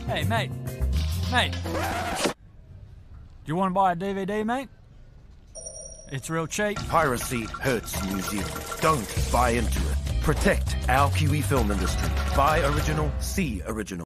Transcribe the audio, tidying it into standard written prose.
Hey, mate. Mate. Do you want to buy a DVD, mate? It's real cheap. Piracy hurts New Zealand. Don't buy into it. Protect our Kiwi film industry. Buy original, see original.